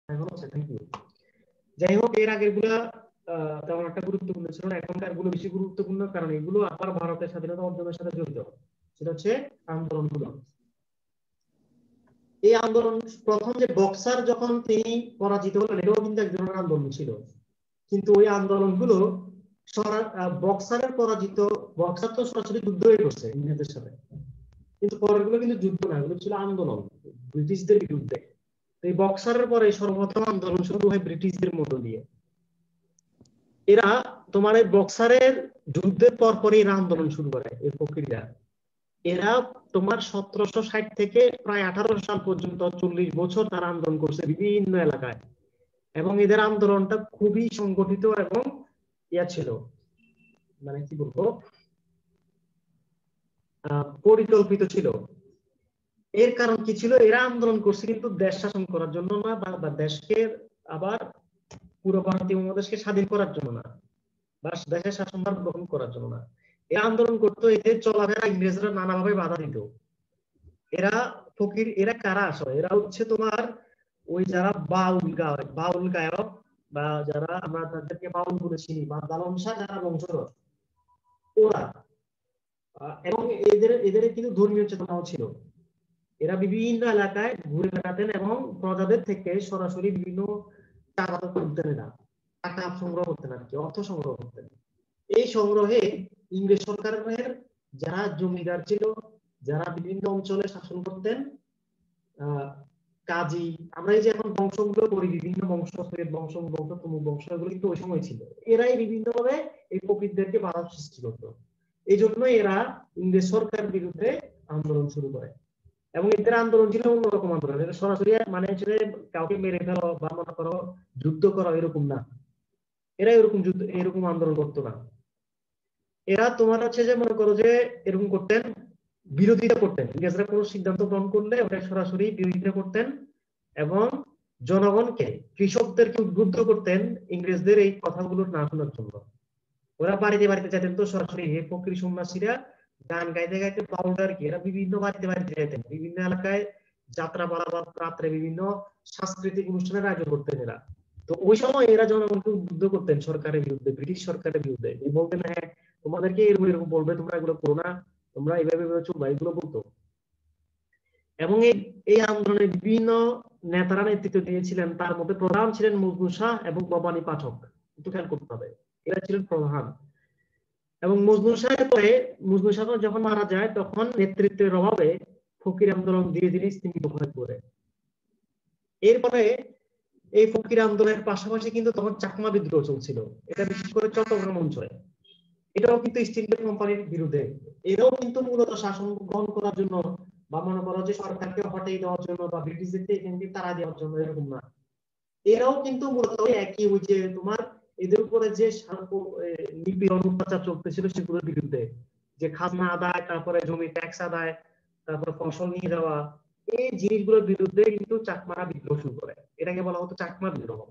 এখন হচ্ছে, thank you. যাই হোক, এর আগের গুলা তেমন একটা গুরুত্বপূর্ণ ছিল না, এখনকার গুলো বেশি গুরুত্বপূর্ণ, কারণ এগুলো আবার ভারতের স্বাধীনতা অর্জনের সাথে জড়িত। সেটা হচ্ছে আন্দোলনগুলো। এই আন্দোলন, প্রথম যে বক্সার যখন তিনি পরাজিত হলেন, এটাও কিন্তু এক ধরনের আন্দোলন ছিল, কিন্তু ওই আন্দোলনগুলো বক্সারের পরাজিত, বক্সার তো সরাসরি যুদ্ধ হয়ে করছে ইংরেজদের সাথে, কিন্তু পরের গুলো কিন্তু যুদ্ধ না, এগুলো ছিল আন্দোলন ব্রিটিশদের বিরুদ্ধে। এই বক্সারের পরে সর্বপ্রথম আন্দোলন শুরু হয় ব্রিটিশদের মধ্য দিয়ে। এরা তোমার এই বক্সারের যুদ্ধের পরপরই এরা আন্দোলন শুরু করে, এই ফকিররা। এরা তোমার 1760 থেকে প্রায় 1800 সাল পর্যন্ত 40 বছর তারা আন্দোলন করছে বিভিন্ন এলাকায়, এবং এদের আন্দোলনটা খুবই সংগঠিত এবং ইয়া ছিল, মানে কি বলবো, পরিকল্পিত ছিল। এর কারণ কি ছিল? এরা আন্দোলন করছে কিন্তু দেশ শাসন করার জন্য না, বা দেশকে আবার পুরো ভারতীয় উপমহাদেশকে স্বাধীন করার জন্য না, বা দেশের শাসনভার গ্রহণ করার জন্য না। এরা আন্দোলন করতো, এদের চলাফেরা ইংরেজরা নানাভাবে বাধা দিত। এরা ফকির, এরা কারা আসলে? এরা হচ্ছে তোমার ওই যারা বাউল গায়ক, বা যারা আমরা তাদেরকে বাউল বলে চিনি, বা লালন শাহ যারা বংশধর, ওরা। এবং এদের এদের কিন্তু ধর্মীয় চেতনাও ছিল। এরা বিভিন্ন এলাকায় ঘুরে বেড়াতেন এবং প্রজাদের থেকে সরাসরি বিভিন্ন টাকা তুলতেন, এরা টাকা সংগ্রহ করতেন, আর কি অর্থ সংগ্রহ করতেন। এই সংগ্রহে ইংরেজ সরকারের যারা জমিদার ছিল, যারা বিভিন্ন অঞ্চলে শাসন করতেন, কাজী, আমরা এই যে এখন বংশগুলো করি, বিভিন্ন বংশ, সৈয়দ বংশ, বংশ, তমুক বংশ, এগুলো কিন্তু ওই সময় ছিল। এরাই বিভিন্ন ভাবে এই প্রকৃতিদেরকে বাধা সৃষ্টি করতো। এই জন্য এরা ইংরেজ সরকারের বিরুদ্ধে আন্দোলন শুরু করে। এবং এদের আন্দোলন ছিল অন্যরকম আন্দোলন, এটা সরাসরি মানে হচ্ছে কাউকে মেরে ফেলো বা মনে করো যুদ্ধ করো, এরকম না। এরা এরকম যুদ্ধ, এরকম আন্দোলন করতো না। এরা তোমার হচ্ছে যে মনে করো যে এরকম করতেন, বিরোধিতা করতেন। ইংরেজরা কোনো সিদ্ধান্ত গ্রহণ করলে ওটা সরাসরি বিরোধিতা করতেন, এবং জনগণকে, কৃষকদেরকে উদ্বুদ্ধ করতেন ইংরেজদের এই কথাগুলো না শোনার জন্য। ওরা বাড়িতে বাড়িতে যেতেন, তো সরাসরি হে ফকির সন্ন্যাসীরা গান গাইতে গাইতে, পাউডার কি, এরা বিভিন্ন বাড়িতে বাড়িতে যেতেন, বিভিন্ন এলাকায় যাত্রা পালা বা রাত্রে বিভিন্ন সাংস্কৃতিক অনুষ্ঠানের আয়োজন করতেন এরা। তো ওই সময় এরা জনগণকে উদ্বুদ্ধ করতেন সরকারের বিরুদ্ধে, ব্রিটিশ সরকারের বিরুদ্ধে। বলতেন, হ্যাঁ তোমাদেরকে এরকম এরকম বলবে, তোমরা এগুলো করো না, তোমরা এইভাবে চলবা, এগুলো বলতো। এবং এই আন্দোলনে বিভিন্ন নেতারা নেতৃত্ব দিয়েছিলেন, তার মধ্যে প্রধান ছিলেন মজনু শাহ এবং ভবানী পাঠক। একটু খেয়াল করতে হবে, এরা ছিলেন প্রধান। এবং মজনু শাহের পরে, মজনু শাহ যখন মারা যায়, তখন নেতৃত্বের অভাবে ফকির আন্দোলন ধীরে ধীরে স্তীমিত হয়ে পড়ে। এরপরে এই ফকির আন্দোলনের পাশাপাশি কিন্তু তখন চাকমা বিদ্রোহ চলছিল, এটা বিশেষ করে চট্টগ্রাম অঞ্চলে। এটাও কিন্তু ইস্ট ইন্ডিয়া কোম্পানির বিরুদ্ধে। এরাও কিন্তু মূলত শাসন গ্রহণ করার জন্য, বা মনে করো যে সরকারকে হটিয়ে দেওয়ার জন্য, বা ব্রিটিশদেরকে এখান থেকে তাড়া দেওয়ার জন্য, এরকম না। এরাও কিন্তু মূলত একই, ওই যে তোমার এদের উপরে যে নিপীড়ন অত্যাচার চলতেছিল সেগুলোর বিরুদ্ধে, যে খাজনা আদায়, তারপরে জমি ট্যাক্স আদায়, তারপরে ফসল নিয়ে যাওয়া, এই জিনিসগুলোর বিরুদ্ধে কিন্তু চাকমারা বিদ্রোহ শুরু করে। এটাকে বলা হতো চাকমা বিদ্রোহ।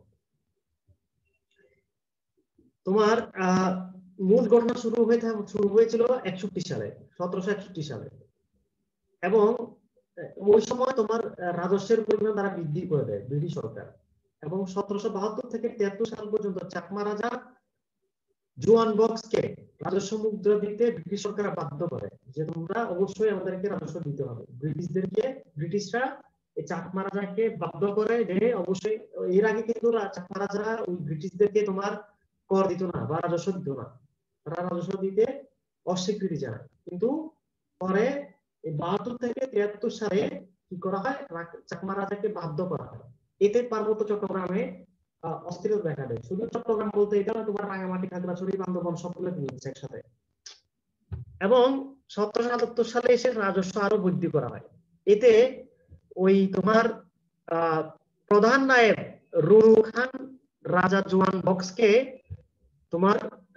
তোমার মূল ঘটনা শুরু হয়েছিল 61 সালে, 1761 সালে। এবং ওই সময় তোমার রাজস্বের পরিমাণ তারা বৃদ্ধি করে দেয় ব্রিটিশ সরকার। এবং 1772 থেকে 73 সাল পর্যন্ত চাকমা রাজা জোয়ান বক্সকে রাজস্ব মুদ্রা দিতে ব্রিটিশ সরকার বাধ্য করে, যে তোমরা অবশ্যই আমাদেরকে রাজস্ব দিতে হবে। ব্রিটিশরা এই চাকমা রাজাকে বাধ্য করে যে অবশ্যই। এর আগে কিন্তু চাকমা রাজারা ওই ব্রিটিশদেরকে তোমার কর দিত না বা রাজস্ব দিত না, তারা রাজস্ব দিতে অস্বীকৃতি জানায়। কিন্তু পরে 72 থেকে 73 সালে কি করা হয়, চাকমা রাজাকে বাধ্য করা হয়। এতে পার্বত্য চট্টগ্রামে অস্থিরতা দেখা দেয়। শুধু চট্টগ্রাম বলতে এটা তোমার রাঙামাটি, খাগড়াছড়ি, বান্দরবান সবগুলো নিয়ে একসাথে। এবং 1777 সালে এসে রাজস্ব আরো বৃদ্ধি করা হয়। এতে ওই তোমার প্রধান নায়েব রুনু খান রাজা জোয়ান বক্সকে তোমার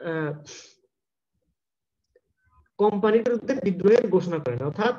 কোম্পানির বিরুদ্ধে বিদ্রোহের ঘোষণা করেন। অর্থাৎ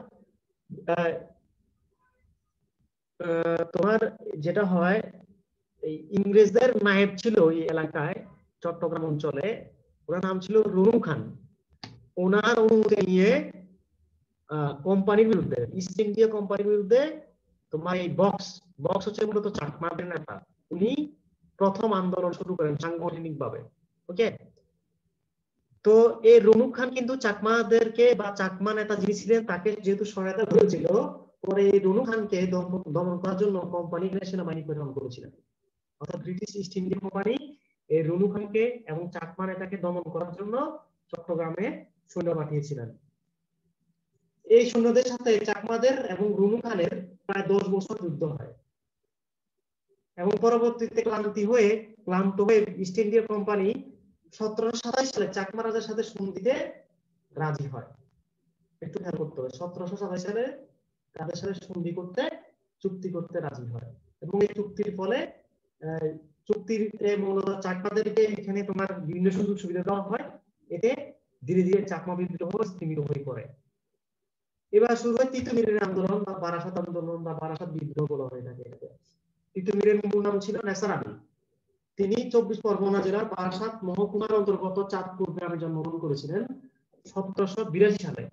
তোমার যেটা হয়, এই ইংরেজদের নায়েব ছিল ওই এলাকায়, চট্টগ্রাম অঞ্চলে, ওনার নাম ছিল রুনু খান। ওনার অনুমতি নিয়ে কোম্পানির বিরুদ্ধে, ইস্ট ইন্ডিয়া কোম্পানির বিরুদ্ধে তোমার এই বক্স হচ্ছে মূলত চাকমাদের নেতা, উনি প্রথম আন্দোলন শুরু করেন সাংগঠনিক ভাবে। ওকে, তো এই রুনুক খান কিন্তু চাকমাদেরকে বা চাকমা নেতা যিনি ছিলেন তাকে যেহেতু সহায়তা করেছিল, পরে এই রুনুক খানকে দমন করার জন্য কোম্পানি সেনাবাহিনী প্রেরণ করেছিলেন। অর্থাৎ ব্রিটিশ ইস্ট ইন্ডিয়া কোম্পানি এই রুনু খানকে এবং চাকমা নেতাকে দমন করার জন্য চট্টগ্রামে সৈন্য পাঠিয়েছিলেন। এই সৈন্যদের সাথে চাকমাদের এবং রুনু খানের প্রায় 10 বছর যুদ্ধ হয় এবং পরবর্তীতে ক্লান্ত হয়ে ইস্ট ইন্ডিয়া কোম্পানি 1727 সালে চাকমা রাজার সাথে সন্ধিতে রাজি হয়। একটু খেয়াল করতে হবে, 1727 সালে তাদের সাথে সন্ধি করতে, চুক্তি করতে রাজি হয় এবং এই চুক্তির ফলে চুক্তিতে মূলত চাকমাদেরকে এখানে তোমার বিভিন্ন সুযোগ সুবিধা দেওয়া হয়। এতে ধীরে ধীরে চাকমা বিদ্রোহ স্তীমিত হয়ে পড়ে। এবার শুরু হয় তিতুমিরের আন্দোলন বা বারাসাত আন্দোলন বা বারাসাত বিদ্রোহ বলা হয়ে থাকে। তিতুমিরের মূল নাম ছিল নেসার আলী। তিনি 24 পরগনা জেলার বারাসাত মহকুমার অন্তর্গত চাঁদপুর গ্রামে জন্মগ্রহণ করেছিলেন 1782 সালে।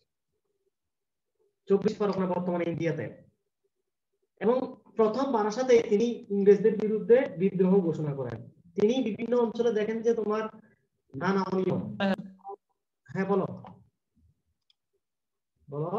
24 পরগনা বর্তমানে ইন্ডিয়াতে। এবং প্রথম বারাসাতে তিনি ইংরেজদের বিরুদ্ধে বিদ্রোহ ঘোষণা করেন। তিনি বিভিন্ন অঞ্চলে দেখেন যে তোমার নানা অনিয়ম। হ্যাঁ বলো বলো।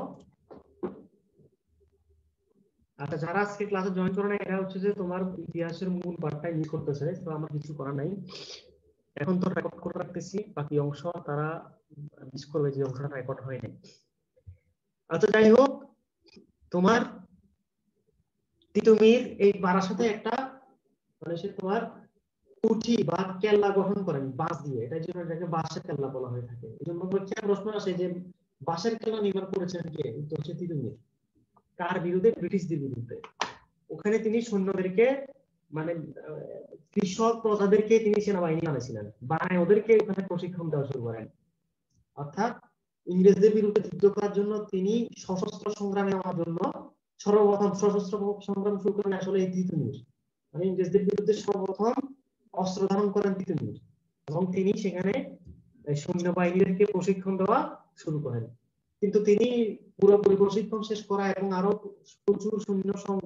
আচ্ছা, যারা আজকে ক্লাসে জয়েন করে না এরা হচ্ছে যে তোমার ইতিহাসের মূল পার্টটাই মিস করতেছে, তো আমার কিছু করার নাই। এখন তো রেকর্ড করে রাখতেছি, বাকি অংশ তারা মিস করবে যে অংশটা রেকর্ড হয়নি। আচ্ছা, যাই হোক, তোমার তিতুমির এই বারাসাতে একটা মানে সে তোমার কুঠি বা কেল্লা গঠন করেন বাঁশ দিয়ে, এটার জন্য এটাকে বাঁশের কেল্লা বলা হয়ে থাকে। এই জন্য পরীক্ষায় প্রশ্ন আসে যে বাঁশের কেল্লা নির্মাণ করেছেন কে? উত্তর হচ্ছে তিতুমির। কার বিরুদ্ধে? ব্রিটিশদের বিরুদ্ধে। ওখানে তিনি সৈন্যদেরকে মানে কৃষক প্রজাদেরকে তিনি সেনাবাহিনী বানিয়েছিলেন, বানায় ওদেরকে ওখানে প্রশিক্ষণ দেওয়া শুরু করেন। অর্থাৎ ইংরেজদের বিরুদ্ধে যুদ্ধ করার জন্য তিনি সশস্ত্র সংগ্রামে নেওয়ার জন্য সর্বপ্রথম সশস্ত্র সংগ্রাম শুরু করেন আসলে এই তিতুমির। মানে ইংরেজদের বিরুদ্ধে সর্বপ্রথম অস্ত্র ধারণ করেন তিতুমির এবং তিনি সেখানে সৈন্যবাহিনীদেরকে প্রশিক্ষণ দেওয়া শুরু করেন। কিন্তু তিনি পুরোপুরি প্রশিক্ষণ শেষ করা এবং আরো প্রচুর সৈন্য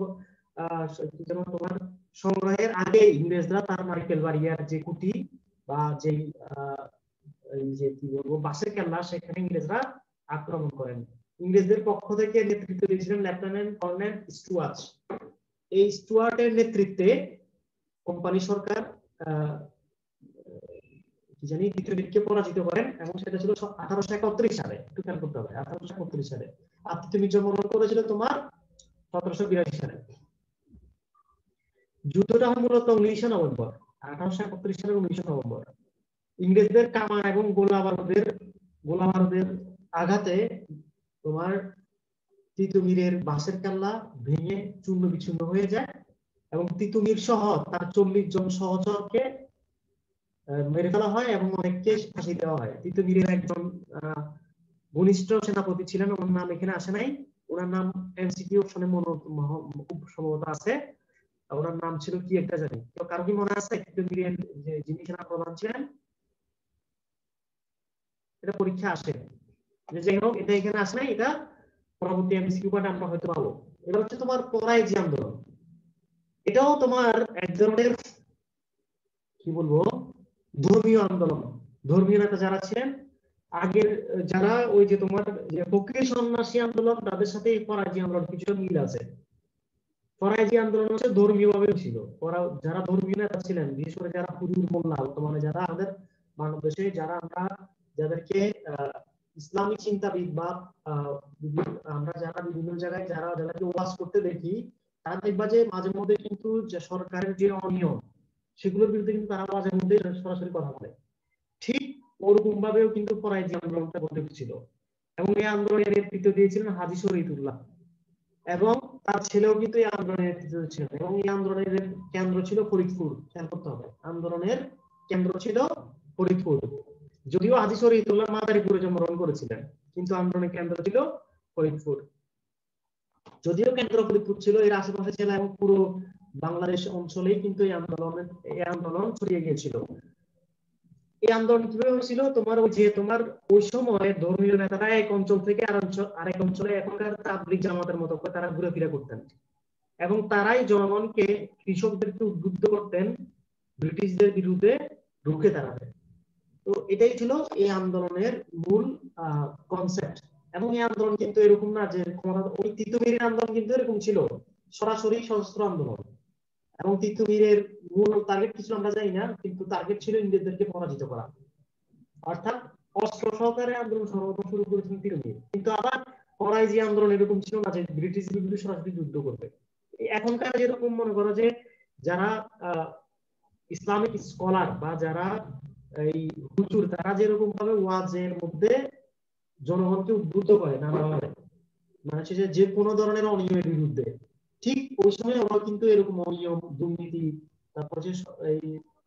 তোমার সংগ্রহের আগে ইংরেজরা তার মাইকেল বাড়িয়ার যে কুটি বা যে যে কি বলবো বাসের কেল্লা, সেখানে ইংরেজরা আক্রমণ করেন। ইংরেজদের পক্ষ থেকে নেতৃত্ব দিয়েছিলেন লেফটেন্যান্ট কর্নেল স্টুয়ার্ট। এই স্টুয়ার্টের নেতৃত্বে কোম্পানি সরকার তিতুমিরকে পরাজিত করেন এবং সেটা ছিল 1831 সালে। একটু খেয়াল করতে হবে, 1831 সালে। আর তিতুমির জন্মগ্রহণ করেছিল তোমার 1782 সালে। যুদ্ধটা হয় মূলত 19 নভেম্বর, 1831 সালের 19 নভেম্বর। ইংরেজদের কামান এবং গোলা বারুদের আঘাতে তোমার তিতুমিরের বাঁশের কেল্লা ভেঙে চূর্ণ বিচূর্ণ হয়ে যায় এবং তিতুমির সহ তার 40 জন সহচরকে মেরে ফেলা হয় এবং অনেককে ফাঁসি দেওয়া হয়। তিতুমিরের একজন ঘনিষ্ঠ সেনাপতি ছিলেন, ওনার নাম এখানে আসে নাই, ওনার নাম এমসিকিউ অপশনে খুব সম্ভবত আছে। ওনার নাম ছিল কি একটা জানি, তো কারো কি মনে আছে তিতুমিরের যে যিনি সেনা প্রধান ছিলেন? এটা পরীক্ষা আসে, যে যাই হোক এটা এখানে আসে নাই, এটা পরবর্তী এমসিকিউ পার্টে আমরা হয়তো পাবো। এবার হচ্ছে তোমার পরাইজি আন্দোলন। এটাও তোমার এক ধরনের কি বলবো ধর্মীয় আন্দোলন। ধর্মীয় নেতা যারা ছিলেন আগের, যারা ওই যে তোমার যে ফকির সন্ন্যাসী আন্দোলন, তাদের সাথে এই পরাইজি আন্দোলন কিছুটা মিল আছে। পরাইজি আন্দোলন হচ্ছে ধর্মীয় ভাবে ছিল। যারা ধর্মীয় নেতা ছিলেন, বিশেষ করে যারা হুজুর মোল্লা, বর্তমানে যারা আমাদের বাংলাদেশে যাদেরকে ইসলামিক চিন্তাবিদ বা আমরা যারা বিভিন্ন জায়গায় যাদেরকে ওয়াজ করতে দেখি, তারা দেখবা যে মাঝে মধ্যে কিন্তু যে সরকারের যে অনিয়ম সেগুলোর বিরুদ্ধে কিন্তু তারা মাঝে মধ্যে সরাসরি কথা বলে। ঠিক ওরকম ভাবেও কিন্তু পরাইজি আন্দোলনটা গড়ে উঠেছিল এবং এই আন্দোলনের নেতৃত্ব দিয়েছিলেন হাজী শরীয়তুল্লাহ এবং তার ছেলেও কিন্তু এই আন্দোলনের নেতৃত্ব ছিলেন এবং এই আন্দোলনের কেন্দ্র ছিল ফরিদপুর। খেয়াল করতে হবে, আন্দোলনের কেন্দ্র ছিল ফরিদপুর। যদিও হাজী শরীয়তুল্লাহ মাদারীপুরে জন্মগ্রহণ করেছিলেন, কিন্তু আন্দোলনের কেন্দ্র ছিল ফরিদপুর। যদিও কেন্দ্র ফরিদপুর ছিল, এর আশেপাশে জেলা এবং পুরো বাংলাদেশ অঞ্চলেই কিন্তু এই আন্দোলন ছড়িয়ে গিয়েছিল। এই আন্দোলন কিভাবে হয়েছিল? তোমার ওই সময় ধর্মীয় নেতারা এক অঞ্চল থেকে আরেক অঞ্চলে এখনকার তাবলীগ জামাতের মতো করে তারা ঘুরে ফিরে করতেন। এবং তারাই জনগণকে, কৃষকদেরকে উদ্বুদ্ধ করতেন ব্রিটিশদের বিরুদ্ধে রুখে দাঁড়াতে। তো এটাই ছিল এই আন্দোলনের মূল কনসেপ্ট। এবং এই আন্দোলন কিন্তু এরকম না যে ওই তিতুমিরের আন্দোলন কিন্তু এরকম ছিল, সরাসরি সশস্ত্র আন্দোলন। এবং তিতুমিরের মূল টার্গেট কিছু আমরা জানি না, কিন্তু টার্গেট ছিল ইংরেজদেরকে পরাজিত করা। অর্থাৎ অস্ত্র সহকারে আন্দোলন সর্বপ্রথম শুরু করেছিলেন তিতুমির। কিন্তু আবার ফরাইজি আন্দোলন এরকম ছিল না যে ব্রিটিশ বিরুদ্ধে সরাসরি যুদ্ধ করবে। এখনকার যেরকম মনে করো যে যারা ইসলামিক স্কলার বা যারা এই হুজুর, তারা যেরকম ভাবে ওয়াজের মধ্যে জনগণকে উদ্বুদ্ধ করে নানাভাবে, মানে যে কোনো ধরনের অনিয়মের বিরুদ্ধে, ঠিক ওই সময় ওরা কিন্তু এরকম অনিয়ম, দুর্নীতি, তারপর যে এই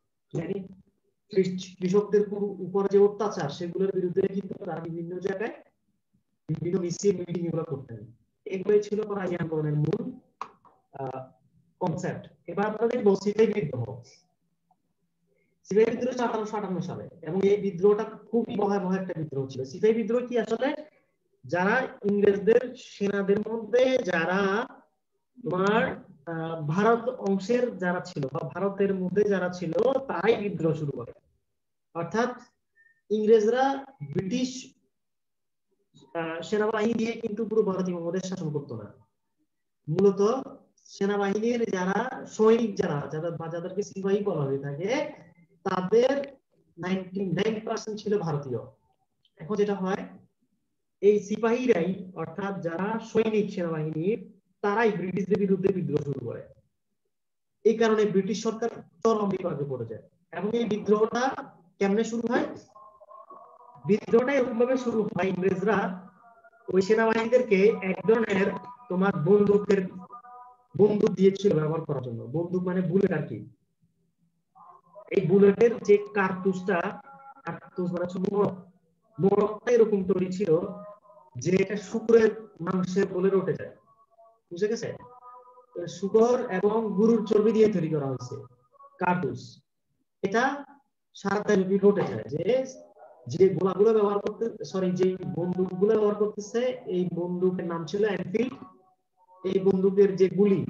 কৃষকদের উপর যে অত্যাচার, সেগুলোর বিরুদ্ধে কিন্তু তারা বিভিন্ন জায়গায় বিভিন্ন মিছিল মিটিং এগুলো করতেন। এগুলোই ছিল ফরাজি আন্দোলনের মূল কনসেপ্ট। এবার আমরা দেখবো সিপাহী বিদ্রোহ। সিপাহী বিদ্রোহ 1858 সালে, এবং এই বিদ্রোহটা খুবই ভয়াবহ একটা বিদ্রোহ ছিল। সিপাহী বিদ্রোহ কি আসলে, যারা ইংরেজদের সেনাদের মধ্যে যারা তোমার ভারত অংশের যারা ছিল বা ভারতের মধ্যে যারা ছিল, তারাই বিদ্রোহ শুরু করে। অর্থাৎ ইংরেজরা ব্রিটিশ সেনাবাহিনী দিয়ে কিন্তু পুরো ভারতীয় উপমহাদেশ শাসন করতো না। মূলত সেনাবাহিনীর যারা সৈনিক, যাদেরকে সিপাহী বলা হয়ে থাকে, তাদের 99% ছিল ভারতীয়। এখন যেটা হয়, এই সিপাহীরাই, অর্থাৎ যারা সৈনিক সেনাবাহিনীর, তারাই ব্রিটিশদের বিরুদ্ধে বিদ্রোহ শুরু করে। এই কারণে ব্রিটিশ সরকার চরম বিপাকে পড়ে যায়। এবং এই বিদ্রোহটা কেমনে শুরু হয়? বিদ্রোহটা এরকম ভাবে শুরু হয়, ইংরেজরা ওই সেনাবাহিনীদেরকে এক ধরনের তোমার বন্দুক দিয়েছিল ব্যবহার করার জন্য। বন্দুক মানে বুলেট আর কি। এই বুলেটের যে কার্তুজ মানে মোড়কটা এরকম তৈরি ছিল যে এটা শুকুরের মাংসের বলে উঠে যায়, বুঝে গেছে? শুকর এবং গরুর চর্বি দিয়ে তৈরি করা হয়েছে কার্তুজ। এটা সারা দেশব্যাপী উঠে যায় যে যে গোলাগুলো ব্যবহার করতে, যে বন্দুকগুলো ব্যবহার করতেছে, এই বন্দুকের নাম ছিল এনফিল্ড। এই বন্দুকের যে গুলি,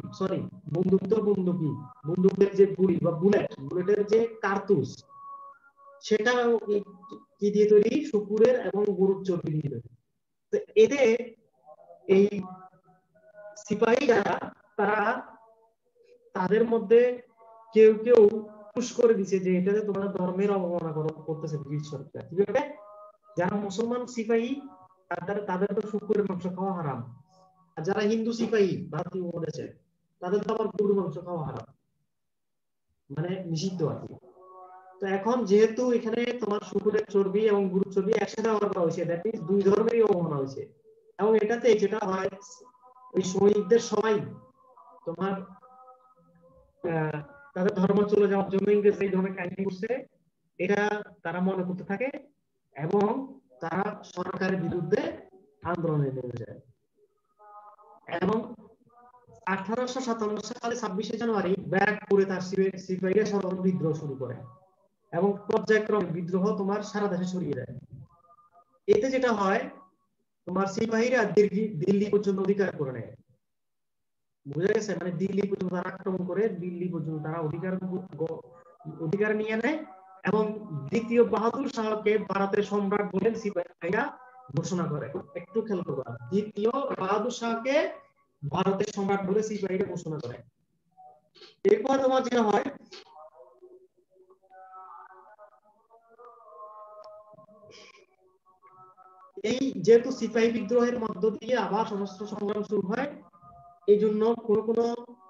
বন্দুকের যে গুলি বা বুলেটের যে কার্তুজ, সেটা কি দিয়ে তৈরি? শুকুরের এবং গরুর চর্বি দিয়ে তৈরি। তো এতে এই সিপাহীরা, তারা তাদের মধ্যে কেউ কেউ পুশ করে দিছে যে এটাতে তোমরা ধর্মের অবমাননা করতেছে ব্রিটিশ সরকার। কিভাবে? যারা মুসলমান সিপাহী, তাদের তো শুকুরের মাংস খাওয়া হারাম। আর যারা হিন্দু সিপাহী ভারতীয় উপমহাদেশে, তাদের তো আবার গরুর মাংস খাওয়া হারাম, মানে নিষিদ্ধ আর কি। তো এখন যেহেতু এখানে তোমার শুকুরের চর্বি এবং গরুর চর্বি একসাথে ব্যবহার করা হয়েছে, দ্যাট মিন্স দুই ধর্মেরই অবমাননা হয়েছে। এবং এটাতে যেটা হয়, ওই সৈনিকদের সবাই তোমার তাদের ধর্ম চলে যাওয়ার জন্য ইংরেজ এই ধরনের কাহিনী করছে, এটা তারা মনে করতে থাকে, এবং তারা সরকারের বিরুদ্ধে আন্দোলনে নেমে যায়। এবং 1857 সালে 26শে জানুয়ারি ব্যারাকপুরে তার সিপাহীরা সর্বপ্রথম বিদ্রোহ শুরু করে, এবং পর্যায়ক্রমে বিদ্রোহ তোমার সারা দেশে ছড়িয়ে যায়। এতে যেটা হয়, তোমার সিপাহীরা দিল্লি পর্যন্ত অধিকার করে নেয়, বুঝা গেছে? মানে দিল্লি পর্যন্ত তারা আক্রমণ করে, দিল্লি পর্যন্ত তারা অধিকার নিয়ে নেয়। এবং দ্বিতীয় বাহাদুর শাহকে ভারতের সম্রাট বলে সিপাহীরা ঘোষণা করে। একটু খেয়াল করবা, দ্বিতীয় বাহাদুর শাহকে ভারতের সম্রাট বলে সিপাহীরা ঘোষণা করে। এরপর তোমার যেটা হয়, এই যেহেতু সিপাহী বিদ্রোহের মধ্য দিয়ে আবার সশস্ত্র সংগ্রাম শুরু হয়, এই জন্য কোন কোন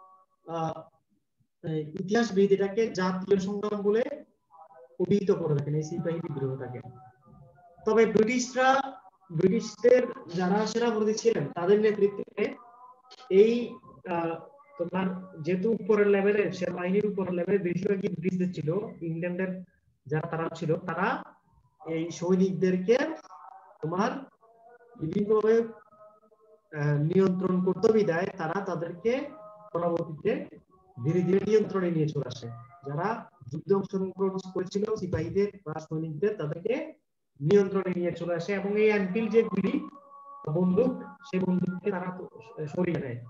ইতিহাসবিদ এটাকে জাতীয় সংগ্রাম বলে অভিহিত করে থাকেন, এই সিপাহী বিদ্রোহটাকে। তবে ব্রিটিশদের যারা সেনাপতি ছিলেন, তাদের নেতৃত্বে এই তোমার যেহেতু উপরের লেভেলের সেনাবাহিনীর উপরের লেভেলের বেশিরভাগই ব্রিটিশদের ছিল, ইংল্যান্ডের যারা তারা ছিল, তারা এই সৈনিকদেরকে তোমার বিভিন্নভাবে নিয়ন্ত্রণ করতে বিদায় তারা তাদেরকে পরবর্তীতে ধীরে ধীরে নিয়ন্ত্রণে নিয়ে চলে আসে। যারা যুদ্ধে অংশগ্রহণ করেছিল সিপাহীদের বা সৈনিকদের, তাদেরকে নিয়ন্ত্রণে নিয়ে চলে আসে, এবং এই এনফিল্ড যে গুলি বন্দুক, সেই বন্দুককে তারা সরিয়ে নেয়।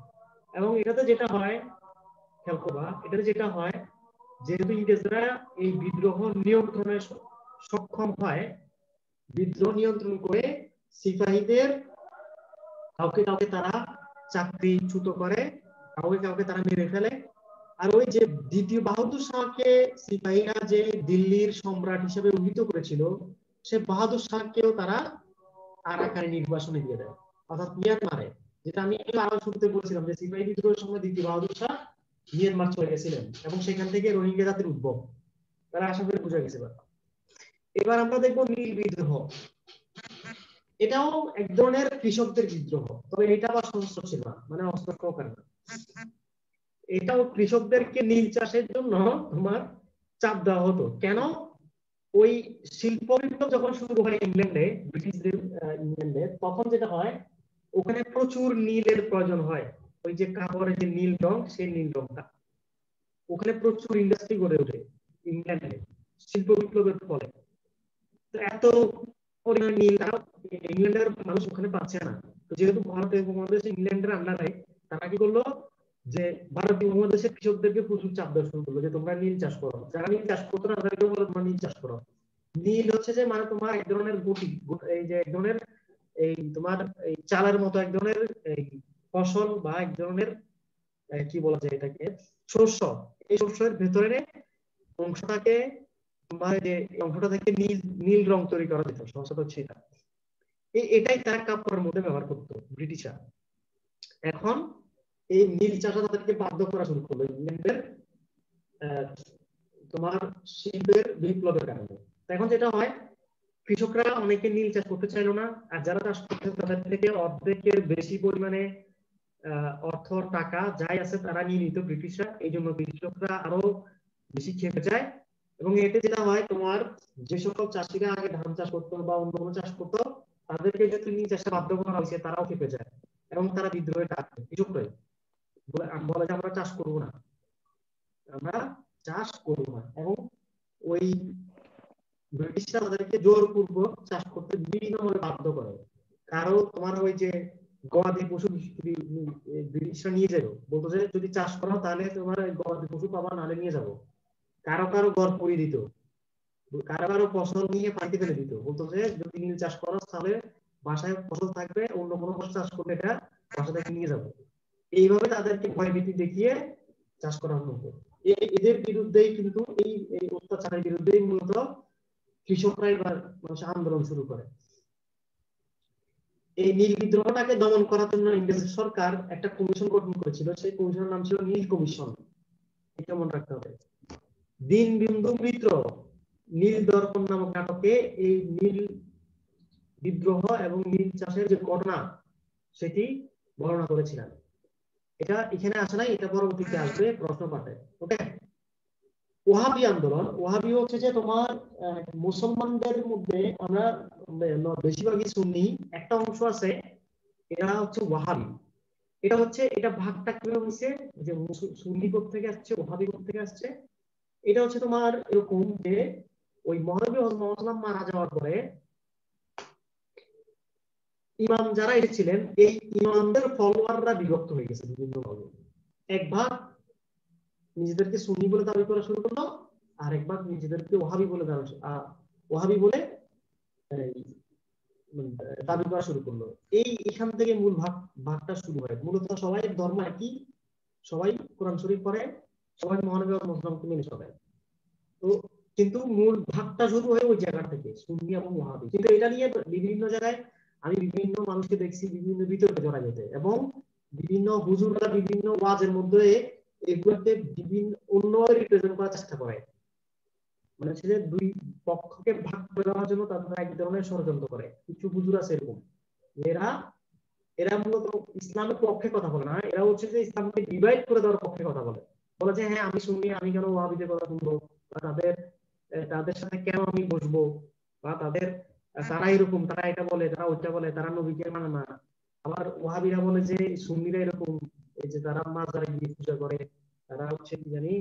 এবং এটাতে যেটা হয় খেয়াল করবা, এটাতে যেটা হয় যেহেতু ইংরেজরা এই বিদ্রোহ নিয়ন্ত্রণে সক্ষম হয়, বিদ্রোহ নিয়ন্ত্রণ করে সিপাহীদের কাউকে কাউকে তারা চাকরিচ্যুত করে, কাউকে কাউকে তারা মেরে ফেলে। আর ওই যে দ্বিতীয় বাহাদুর শাহকে সিপাহীরা যে দিল্লির সম্রাট হিসেবে অভিহিত করেছিল, সে বাহাদুর শাহকেও তারা আরাকানে নির্বাসনে দিয়ে দেয়, অর্থাৎ মিয়ানমারে। যেটা আমি একটু আগে শুরুতে বলছিলাম যে সিপাহী বিদ্রোহের সময় দ্বিতীয় বাহাদুর শাহ মিয়ানমার চলে গেছিলেন এবং সেখান থেকে রোহিঙ্গা জাতির উদ্ভব। তারা আশা করি বোঝা গেছে। এবার আমরা দেখবো নীল বিদ্রোহ। এটাও এক ধরনের কৃষকদের বিদ্রোহ, তবে এটা আবার সশস্ত্র ছিল না, মানে অস্ত্র সহকারে না। এটাও কৃষকদেরকে নীল চাষের জন্য তোমার চাপ দেওয়া হতো। কেন? ওই শিল্প বিপ্লব যখন শুরু হয় ইংল্যান্ডে, ব্রিটিশদের ইংল্যান্ডে, তখন যেটা হয় ওখানে প্রচুর নীলের প্রয়োজন হয়। ওই যে কাপড়ের যে নীল রং, সেই নীল রংটা ওখানে প্রচুর ইন্ডাস্ট্রি গড়ে ওঠে ইংল্যান্ডে শিল্প বিপ্লবের ফলে। এত পরিমাণ নীল ইংল্যান্ডের মানুষ ওখানে পাচ্ছে না। তো যেহেতু ভারতীয় উপমহাদেশ ইংল্যান্ডের আন্ডারে, তারা কি করলো যে ভারতীয় উপমহাদেশের কৃষকদেরকে প্রচুর চাপ দেওয়া শুরু করলো যে তোমরা নীল চাষ করো। যারা নীল চাষ করতো না তাদেরকে বলো তোমরা নীল চাষ করো। নীল হচ্ছে যে মানে তোমার এক ধরনের গুটি, এই যে এক ধরনের এই তোমার এই চালের মতো এক ধরনের এই ফসল বা এক ধরনের কি বলা যায় এটাকে, শস্য। এই শস্যের ভেতরে অংশটাকে তোমার যে অংশটা থেকে নীল নীল রং তৈরি করা যেত, সমস্যাটা হচ্ছে এটা। এটাই তারা কাপড়ের মধ্যে ব্যবহার করতো ব্রিটিশরা। এখন এই নীল চাষা তাদেরকে বাধ্য করা শুরু করলো ইংল্যান্ডের তোমার শিল্পের বিপ্লবের কারণে। এখন যেটা হয় কৃষকরা অনেকে নীল চাষ করতে চাইলো না, আর যারা চাষ করতে তাদের থেকে অর্ধেকের বেশি পরিমাণে অর্থ টাকা যাই আছে তারা নিয়ে নিত ব্রিটিশরা। এই জন্য কৃষকরা আরো বেশি খেপে যায় এবং এতে যেটা হয় তোমার যে সকল চাষিরা আগে ধান চাষ করতো বা অন্য কোনো চাষ করতো তাদেরকে যেহেতু নীল চাষে বাধ্য করা হয়েছে, তারাও খেপে যায় এবং তারা বিদ্রোহে ডাকে কৃষকরাই বলে যে আমরা চাষ করবো না, আমরা চাষ করবো না। এবং ওই ব্রিটিশরা তাদেরকে জোরপূর্বক চাষ করতে বিভিন্নভাবে বাধ্য করে। কারো তোমার ওই যে গবাদি পশু ব্রিটিশরা নিয়ে যাবে, বলতো যে যদি চাষ করো তাহলে তোমার গবাদি পশু পাবা, নালে নিয়ে যাবো। কারো কারো ঘর পুড়িয়ে দিত, কারো কারো ফসল নিয়ে পাল্টে ফেলে দিত, বলতো যে যদি নীল চাষ করো তাহলে বাসায় ফসল থাকবে, অন্য কোনো ফসল চাষ করলে এটা বাসা থেকে নিয়ে যাবো। এইভাবে তাদেরকে ভয়ভীতি দেখিয়ে চাষ করানো হতো। এদের বিরুদ্ধেই কিন্তু এই অত্যাচারের বিরুদ্ধেই মূলত কৃষকরাই মানুষ আন্দোলন শুরু করে। এই নীল বিদ্রোহটাকে দমন করার জন্য ইংরেজ সরকার একটা কমিশন গঠন করেছিল, সেই কমিশনের নাম ছিল নীল কমিশন। এটা মনে রাখতে হবে। দীনবন্ধু মিত্র নীল দর্পণ নামক নাটকে এই নীল বিদ্রোহ এবং নীল চাষের যে ঘটনা সেটি বর্ণনা করেছিলেন। এটা এখানে আসে নাই, এটা পরবর্তীতে আসবে প্রশ্ন পাঠে। ওকে। ওহাবি আন্দোলন, ওহাবি হচ্ছে যে তোমার মুসলমানদের মধ্যে আমরা বেশিরভাগই সুন্নি, একটা অংশ আছে এরা হচ্ছে ওয়াহাবি। এটা হচ্ছে এটা ভাগটা কিভাবে হচ্ছে যে সুন্নি কোথ থেকে আসছে, ওহাবি কোথ থেকে আসছে। এটা হচ্ছে তোমার এরকম যে ওই মহানবী হযরত মুহাম্মদ মারা যাওয়ার পরে ইমাম যারা এসেছিলেন এই ইমামদের ফলোয়াররা বিভক্ত হয়ে গেছে বিভিন্ন ভাগে। এক ভাগ নিজেদেরকে সুন্নি বলে দাবি করা শুরু করলো, আর এক ভাগ নিজেদেরকে ওহাবি বলে ওহাবি বলে দাবি করা শুরু করলো। এখান থেকে মূল ভাগটা শুরু হয়। মূলত সবাই ধর্ম একই, সবাই কোরআন শরীফ পড়ে, সবাই মহানবী মুসলিমকে মেনে চলে। তো কিন্তু মূল ভাগটা শুরু হয় ওই জায়গা থেকে, সুন্নি এবং ওয়াহাবি। কিন্তু এটা নিয়ে বিভিন্ন জায়গায় আমি বিভিন্ন মানুষকে দেখছি বিভিন্ন বিতর্কে জড়া যেতে, এবং বিভিন্ন হুজুররা বিভিন্ন ওয়াজের মধ্যে এগুলোকে বিভিন্ন অন্য রিপ্রেজেন্ট করার চেষ্টা করে। মানে হচ্ছে যে দুই পক্ষকে ভাগ করে দেওয়ার জন্য তারা এক ধরনের ষড়যন্ত্র করে। কিছু হুজুর আছে এরকম, এরা এরা মূলত ইসলামের পক্ষে কথা বলে না, এরা হচ্ছে যে ইসলামকে ডিভাইড করে দেওয়ার পক্ষে কথা বলে। বলে যে হ্যাঁ আমি সুন্নি, আমি কেন ওয়াহাবিদের কথা শুনবো, বা তাদের সাথে কেন আমি বসবো, বা তারা এরকম, তারা এটা বলে, তারা ওইটা বলে, তারা নবীকে মানে না। আবার ওয়াহাবিরা বলে যে সুন্নিরা এরকম, এই যে তারা মাজারে গিয়ে পূজা করে, তারা হচ্ছে কি জানি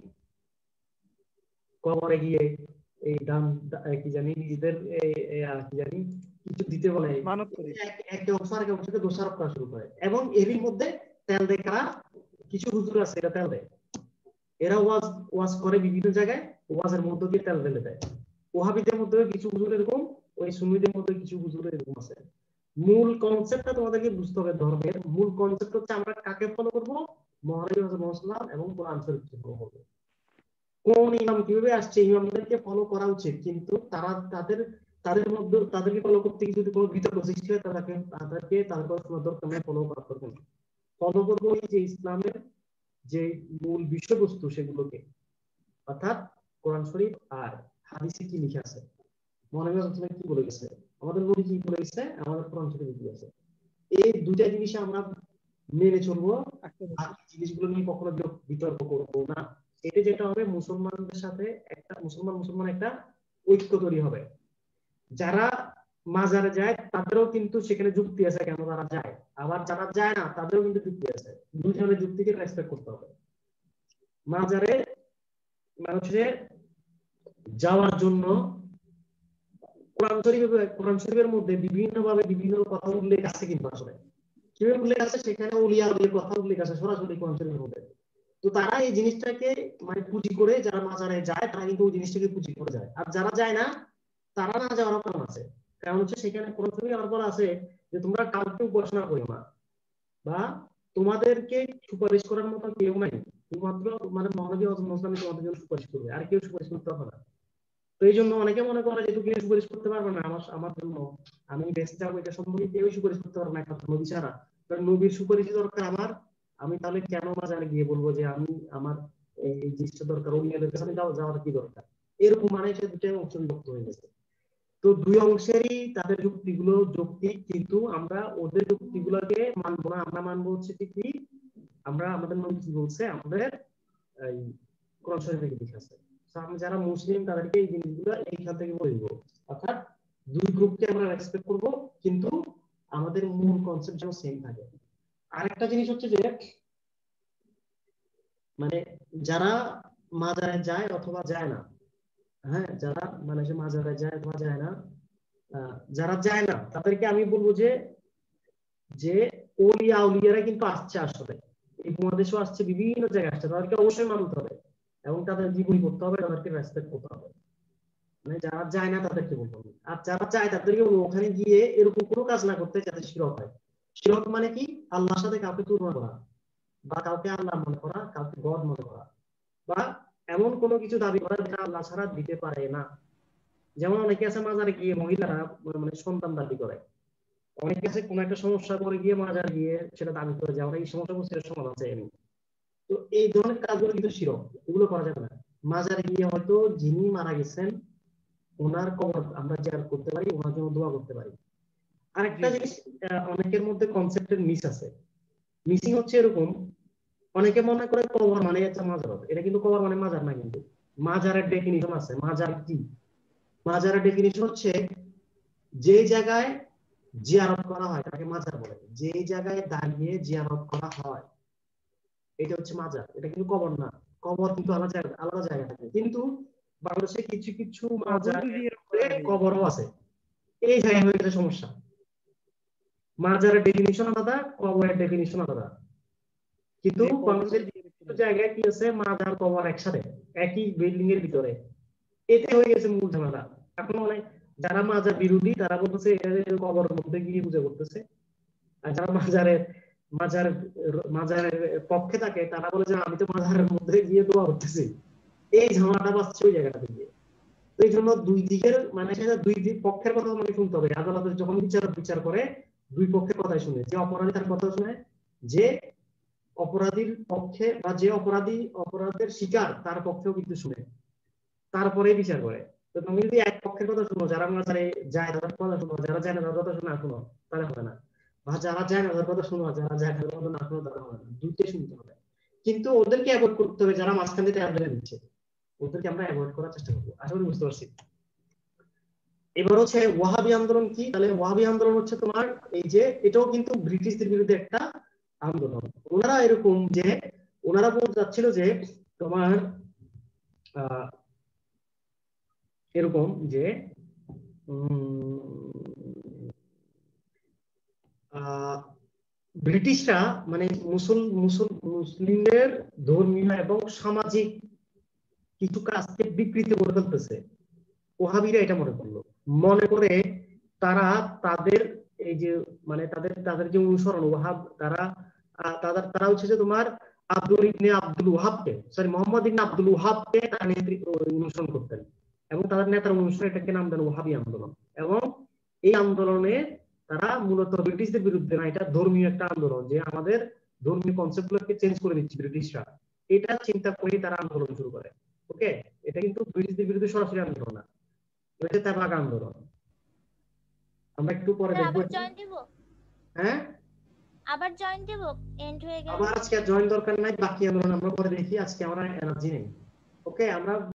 কবরে গিয়ে এই দান কি জানি নিজেদের কি জানি কিছু দিতে বলে, মানত করি। একটা অংশ আরেক অংশকে দোষারোপ করা শুরু করে, এবং এরই মধ্যে তেল দেয় কারা, কিছু হুজুর আছে এটা তেল দেয়, এরা ওয়াজ ওয়াজ করে বিভিন্ন জায়গায়, ওয়াজের মধ্য দিয়ে তেল ঢেলে দেয়। ওহাবিদের মধ্যে কিছু হুজুর এরকম, ওই সুন্নিদের মধ্যে কিছু হুজুর এরকম আছে। মূল কনসেপ্টটা তোমাদেরকে বুঝতে হবে, ধর্মের মূল কনসেপ্ট হচ্ছে আমরা কাকে ফলো করব, মহানবী মুহাম্মদ এবং কোরআন শরীফকে ফলো করব। কোন ইমাম কিভাবে আসছে ইমামদেরকে ফলো করা উচিত, কিন্তু তারা তাদের মধ্যে তাদেরকে ফলো করতে গিয়ে যদি কোনো বিতর্ক সৃষ্টি হয় তাদেরকে তাদের কথা শোনা দরকার নেই, ফলো করা দরকার নেই। ফলো করবো এই যে ইসলামের যে মূল বিষয়বস্তু সেগুলোকে, অর্থাৎ কোরআন শরীফ আর হাদিসে কি লিখা আছে, মহানবী সাল্লাল্লাহু কি বলে গেছে, আমাদের নবী কি বলে গেছে, আমাদের কোরআন শরীফে কি আছে, এই দুইটা জিনিস আমরা মেনে চলবো। বাকি জিনিসগুলো নিয়ে কখনো বিতর্ক করবো না। এটা যেটা হবে মুসলমানদের সাথে একটা মুসলমান একটা ঐক্য তৈরি হবে। যারা মাজারে যায় তাদেরও কিন্তু সেখানে যুক্তি আছে কেন তারা যায়, আবার যারা যায় না তাদেরও কিন্তু যুক্তি আছে। দুজনের যুক্তিকে রেসপেক্ট করতে হবে। মাজারে মানুষের যাওয়ার জন্য কোরআন শরীফের মধ্যে বিভিন্নভাবে বিভিন্ন কথা উল্লেখ আছে, কিন্তু আসলে কিভাবে উল্লেখ আছে, সেখানে ওলিয়া ওলির কথা উল্লেখ আছে সরাসরি কোরআন শরীফের মধ্যে। তো তারা এই জিনিসটাকে মানে পুঁজি করে, যারা মাজারে যায় তারা কিন্তু ওই জিনিসটাকে পুঁজি করে যায়, আর যারা যায় না তারা না যাওয়ার কারণ আছে। কারণ হচ্ছে সেখানে কোরআন শরীফে আমার বলা আছে যে তোমরা কাউকে উপাসনা করো না, বা তোমাদেরকে সুপারিশ করার মতো কেউ নাই, শুধুমাত্র মানে মহানবী মুসলিম তোমাদের জন্য সুপারিশ করবে, আর কেউ সুপারিশ করতে হবে না। তো এই জন্য অনেকে মনে করে যে কেউ সুপারিশ করতে পারবে না আমার জন্য, আমি বেঁচে যাবো এটা সম্পর্কে কেউ সুপারিশ করতে পারবে না একমাত্র নবী ছাড়া। কারণ নবীর সুপারিশ দরকার আমার, আমি তাহলে কেন মাজারে গিয়ে বলবো যে আমি আমার এই জিনিসটা দরকার, অন্যদের কাছে যাওয়ার কি দরকার। এরকম মানে সে দুটো অংশ বিভক্ত হয়ে গেছে। তো দুই অংশেরই তাদের যুক্তিগুলো যৌক্তিক, কিন্তু আমরা ওদের যুক্তিগুলোকে মানবো না। আমরা মানবো হচ্ছে কি, আমরা আমাদের নবী কি বলছে, আমাদের এই কোরআন শরীফে কি লেখা আছে। আমরা যারা মুসলিম তাদেরকে এই জিনিসগুলো এইখান থেকে বলব, অর্থাৎ দুই গ্রুপকে আমরা রেসপেক্ট করব, কিন্তু আমাদের মূল কনসেপ্ট যেন সেম থাকে। আরেকটা জিনিস হচ্ছে যে মানে যারা মাজারে যায় অথবা যায় না, হ্যাঁ যারা মানে মাজারে যায় অথবা যায় না, যারা যায় না তাদেরকে আমি বলবো যে যে ওলিয়া উলিয়ারা কিন্তু আসছে, আসলে এই উপমহাদেশও আসছে, বিভিন্ন জায়গায় আসছে, তাদেরকে অবশ্যই মানতে হবে এবং তাদের জীবনী করতে হবে, তাদেরকে রেসপেক্ট করতে হবে। মানে যারা যায় না তাদেরকে বলতে হবে, আর যারা যায় তাদেরকে ওখানে গিয়ে এরকম কোনো কাজ না করতে যাতে শিরক হয়। শিরক মানে কি, আল্লাহর সাথে কাউকে তুলনা করা, বা কাউকে আল্লাহ মনে করা, কাউকে গড মনে করা, বা এমন কোনো কিছু দাবি করা যেটা আল্লাহ ছাড়া দিতে পারে না। যেমন অনেকে আছে মাজারে গিয়ে মহিলারা মানে সন্তান দাবি করে, অনেকে আছে কোনো একটা সমস্যা করে গিয়ে মাজার গিয়ে সেটা দাবি করে যে আমরা এই সমস্যার সমাধান চাই আমি। তো এই ধরনের কাজগুলো কিন্তু শিরক, এগুলো করা যাবে না। মাজারে গিয়ে হয়তো যিনি মারা গেছেন ওনার কবর আমরা জিয়ারত করতে পারি, ওনার জন্য দোয়া করতে পারি। আরেকটা জিনিস অনেকের মধ্যে কনসেপ্টের মিস আছে, মিসিং হচ্ছে এরকম, অনেকে মনে করে কবর মানে একটা মাজার, এটা কিন্তু কবর মানে মাজার না। কিন্তু মাজারের ডেফিনিশন আছে। মাজার কি, মাজারের ডেফিনিশন হচ্ছে যে জায়গায় জিয়ারত করা হয় তাকে মাজার বলে, যে জায়গায় দাঁড়িয়ে জিয়ারত করা হয় এটা হচ্ছে মাজার, এটা কিন্তু কবর না। কবর কিন্তু আলাদা আলাদা জায়গা থাকে, কিন্তু বাংলাদেশে কিছু কিছু মাজারে কবরও আছে, এই জায়গায় হয়ে গেছে সমস্যা। মাজারের ডেফিনিশন আলাদা, কবরের ডেফিনিশন আলাদা, কিন্তু বাংলাদেশের জায়গায় কি আছে, মাজার কবর একসাথে একই বিল্ডিং এর ভিতরে, এটা হয়ে গেছে মূল ঝামেলা। এখন অনেক যারা মাজার বিরোধী তারা বলতেছে কবরের মধ্যে গিয়ে পূজা করতেছে, আর যারা মাজারের মাজার মাজারের পক্ষে থাকে তারা বলে যে আমি তো মাজারের মধ্যে গিয়ে দোয়া করতেছি। এই ঝামেলাটা বাঁচছে ওই জায়গাটা থেকে। এই জন্য দুই দিকের মানে সেটা দুই দিক পক্ষের কথা মানে শুনতে হবে। আদালতে যখন বিচার করে দুই পক্ষের কথাই শুনে, যে অপরাধী তার কথা শুনে, যে অপরাধীর পক্ষে বা যে অপরাধের শিকার তার পক্ষেও কিন্তু শুনে, তারপরে বিচার করে। তো তুমি যদি এক পক্ষের কথা শুনো, যারা মাজারে যায় তাদের কথা শুনো, যারা যায় না তাদের কথা শুনে শুনো, তাহলে হবে না। বা যারা যায় না তাদের কথা শুনো, যারা যায় তাদের কথা না শুনো, তাহলে হবে না। দুইটাই শুনতে হবে, কিন্তু ওদেরকে অ্যাভয়েড করতে হবে যারা মাঝখান থেকে ট্যাবলেট দিচ্ছে, ওদেরকে আমরা অ্যাভয়েড করার চেষ্টা করবো। আশা করি বুঝতে পারছি। এবার হচ্ছে ওয়াহাবি আন্দোলন কি, তাহলে ওয়াহাবি আন্দোলন হচ্ছে তোমার এই যে এটাও কিন্তু ব্রিটিশদের বিরুদ্ধে একটা আন্দোলন। ওনারা এরকম যে ওনারা বলতে চাচ্ছিল যে তোমার এরকম যে ব্রিটিশরা মানে মুসলিমদের ধর্মীয় এবং সামাজিক কিছু কাজকে বিকৃত করে ফেলতেছে, ওহাবিরা এটা মনে করলো, মনে করে তারা তাদের এই যে মানে তাদের তাদের যে অনুসরণ ওহাব, তারা তারা হচ্ছে যে তোমার আব্দুল ওয়াহাবকে, সরি মোহাম্মদ ইবনে আব্দুল ওয়াহাবকে তারা অনুসরণ করতেন এবং তাদের নেতার অনুসরণ এটাকে নাম দেন ওহাবি আন্দোলন। এবং এই আন্দোলনে তারা মূলত ব্রিটিশদের বিরুদ্ধে না, এটা ধর্মীয় একটা আন্দোলন, যে আমাদের ধর্মীয় কনসেপ্ট গুলোকে চেঞ্জ করে দিচ্ছে ব্রিটিশরা, এটা চিন্তা করে তারা আন্দোলন শুরু করে। ওকে, এটা কিন্তু ব্রিটিশদের বিরুদ্ধে সরাসরি আন্দোলন না, এটা তেভাগা আন্দোলন। আমরা একটু পরে দেখবো। আবার জয়েন দিব? হ্যাঁ, আবার জয়েন দিব এন্ড হয়ে গেলে? আবার আজকে জয়েন দরকার নাই, বাকি আন্দোলন আমরা পরে দেখি, আজকে আমার এনার্জি নেই। ওকে, আমরা